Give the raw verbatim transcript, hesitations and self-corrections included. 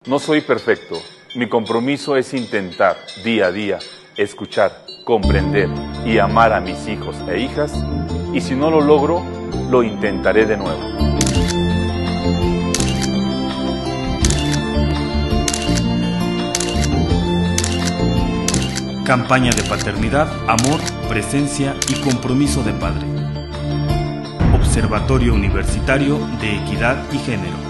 No soy perfecto. Mi compromiso es intentar, día a día, escuchar, comprender y amar a mis hijos e hijas, y si no lo logro, lo intentaré de nuevo. Campaña de paternidad, amor, presencia y compromiso de padre. Observatorio Universitario de Equidad y Género.